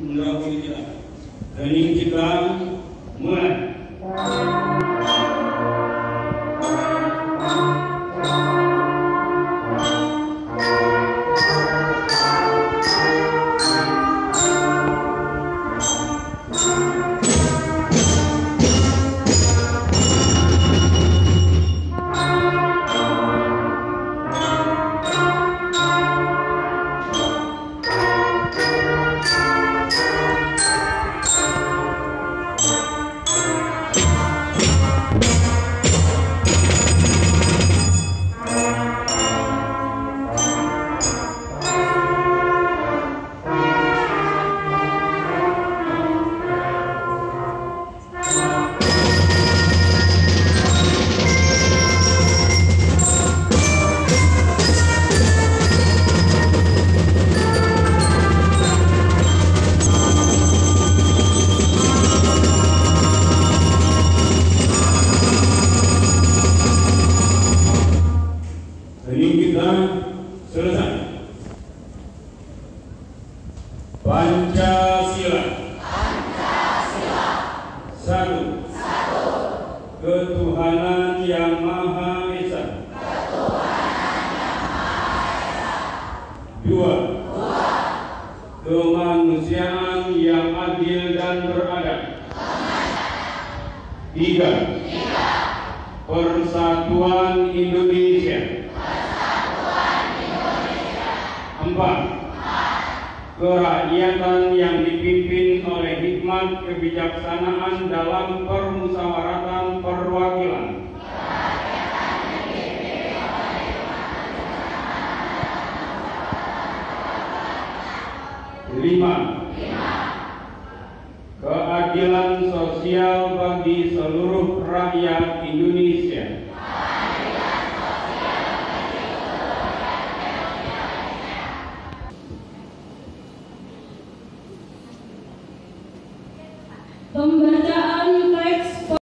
mendahului kita. Hening kita mulai. Selesai. Pancasila. Satu. Ketuhanan yang Maha Esa. Dua. Kemanusiaan yang adil dan beradab. Tiga. Persatuan Indonesia. Empat. Kerakyatan yang dipimpin oleh hikmat kebijaksanaan dalam permusyawaratan perwakilan. Lima. Keadilan sosial bagi seluruh rakyat Indonesia. Pembacaan